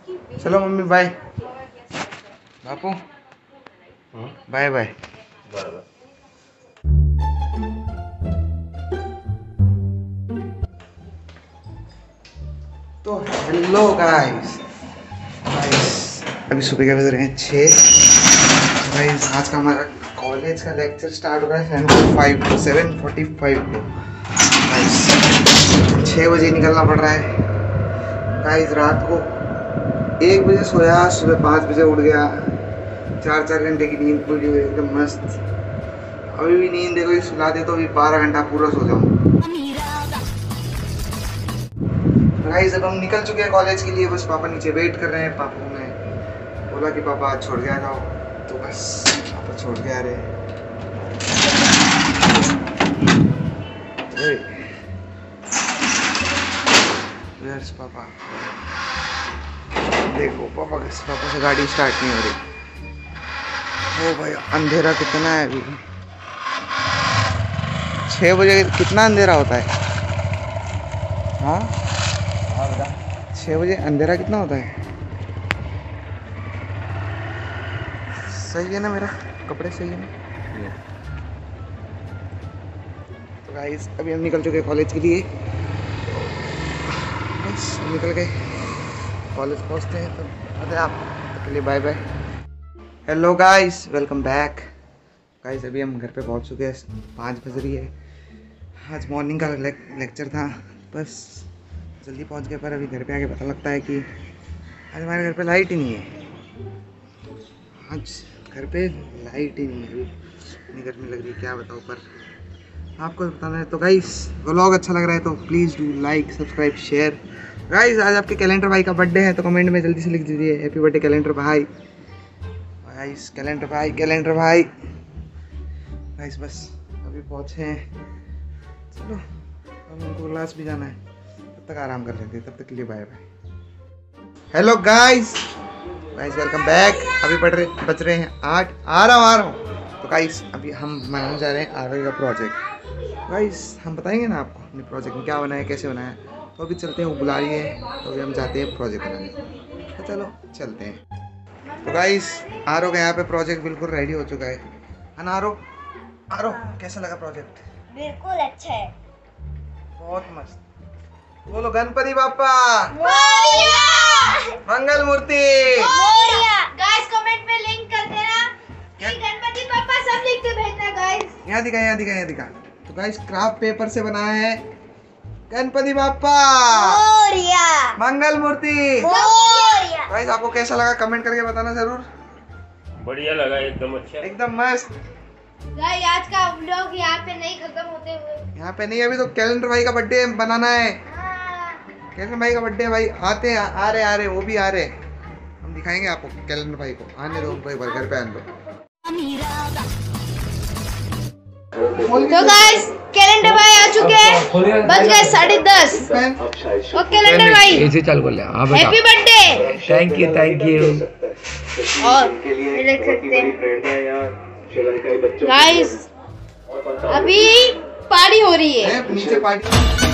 चलो mummy bye. बापू bye bye. तो हेलो गाइस, अभी सुबह के बज रहे हैं 6। गाइस आज का हमारा कॉलेज का लेक्चर स्टार्ट हो रहा है 7:45 को। गाइस 6 बजे निकलना पड़ रहा है। गाइस रात को 1 बजे सोया, सुबह 5 बजे उठ गया। 4 घंटे की नींद पूरी हुई एकदम मस्त। अभी भी नींद देखो सुला दे तो अभी 12 घंटा पूरा सो जाऊँ। गाइस अब हम निकल चुके हैं कॉलेज के लिए, बस पापा नीचे वेट कर रहे हैं। पापा ने बोला कि पापा आज छोड़ के आ जाओ, तो बस पापा छोड़ के आ रहे हैं। पापा देखो, पापा से गाड़ी स्टार्ट नहीं हो रही। ओ भाई अंधेरा कितना है अभी, 6 बजे कितना अंधेरा होता है? हाँ 6 बजे अंधेरा कितना होता है? सही है ना, मेरा कपड़े सही है ना? तो गाइस अभी हम निकल चुके हैं कॉलेज के लिए। बस निकल गए, कॉलेज पहुंचते हैं तो अरे आप के लिए bye bye. Hello guys, welcome back. Guys अभी हम घर पे पहुंच चुके हैं, 5 बज रही है। आज मॉर्निंग का लेक्चर था, बस जल्दी पहुंच गए। पर अभी घर पे आके पता लगता है कि आज हमारे घर पे लाइट ही नहीं है। आज घर पे लाइट ही नहीं है, इतनी गर्मी लग रही है क्या बताओ। पर आपको बताना है। तो गाइस व्लॉग अच्छा लग रहा है तो please do like, subscribe, share. Guys आज आपके कैलेंडर भाई का बर्थडे है, तो कमेंट में जल्दी से लिख दीजिए हैप्पी बर्थडे कैलेंडर भाई। गाइस कैलेंडर भाई गाइस बस अभी पहुँचे हैं। चलो अब उनको क्लास भी जाना है, तब तक आराम कर लेते हैं। तब तक के लिए bye bye. Hello guys welcome back. अभी बज रहे हैं 8। आ रहा हूँ। तो गाइस अभी हम बनाने जा रहे हैं आगे का प्रोजेक्ट। गाइस हम बताएंगे ना आपको अपने प्रोजेक्ट में क्या बनाया, कैसे बनाया। तो अभी चलते हैं, वो बुला रही है, तो अभी हम जाते हैं प्रोजेक्ट बनाने। तो चलो चलते हैं। तो गाइस आरो का यहाँ पे प्रोजेक्ट बिल्कुल रेडी हो चुका है ना आरो? कैसा लगा प्रोजेक्ट? बिल्कुल अच्छा है, बहुत मस्त। बोलो गणपति बाप्पा मंगल मूर्ति। गाइस कमेंट में लिंक कर देना कि गणपति पापा सब लिख के भेजना। गाइस यहाँ दिखा। तो गाइस क्राफ्ट पेपर से बनाया है गणपति बाप्पा मंगल मूर्ति। गाइस आपको कैसा लगा कमेंट करके बताना जरूर। बढ़िया लगा, एकदम अच्छा, एकदम मस्त। गाइस आज का व्लॉग यहाँ पे नहीं खत्म होते हुए, यहाँ पे नहीं, अभी तो कैलेंडर भाई का बर्थडे बनाना है। कैलेंडर भाई का बर्थडे भाई आ रहे वो भी आ रहे। हम दिखाएंगे आपको कैलेंडर भाई को। आने दो उनको एक बार घर पे आने दो। तो गाइस कैलेंडर भाई आ चुके हैं, बज गए 10:30। और कैलेंडर भाई ऐसे चल बोले हैप्पी बर्थडे। Thank you. और देख सकते हैं गाइस अभी पार्टी हो रही है। नीचे पार्टी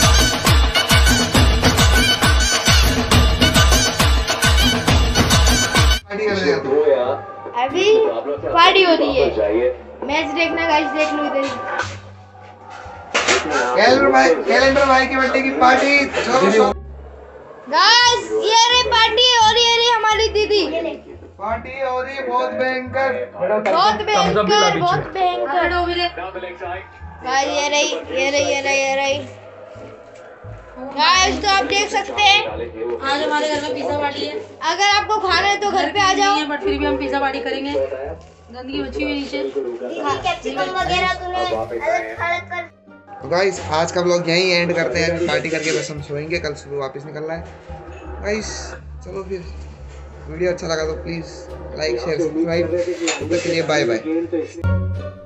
कर रहे हैं। अभी पार्टी हो रही है, मैच देखना गाइस, देख लो इधर। कैलेंडर भाई के बर्थडे की पार्टी। गाइस ये रे पार्टी हो रही है हमारी दीदी। पार्टी हो रही है बहुत भयंकर। गाइस ये रही। गाइस तो आप देख सकते हैं आज हमारे घर में पिज्जा पार्टी है। अगर आपको खाना है तो घर पे आ जाओ, बट फिर भी हम पिज्जा पार्टी करेंगे। गंदगी बची हुई नीचे। कैप्सिकम वगैरह तूने अलग खड़ा कर। तो गाइस आज का व्लॉग यहीं एंड करते हैं। अभी पार्टी करके बस हम सोएंगे, कल सुबह वापस निकलना है। गाइस चलो फिर, वीडियो अच्छा लगा तो प्लीज़ लाइक, शेयर, सब्सक्राइब। तब तक के लिए बाय बाय।